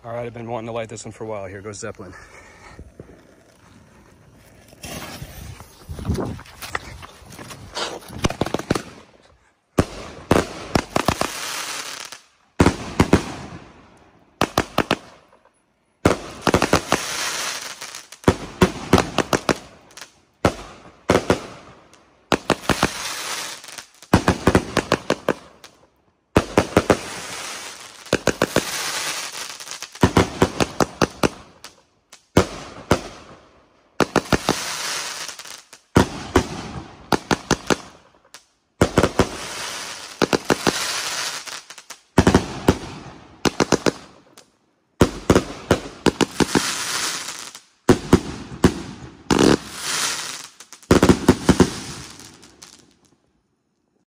All right, I've been wanting to light this one for a while. Here goes Zeppelin.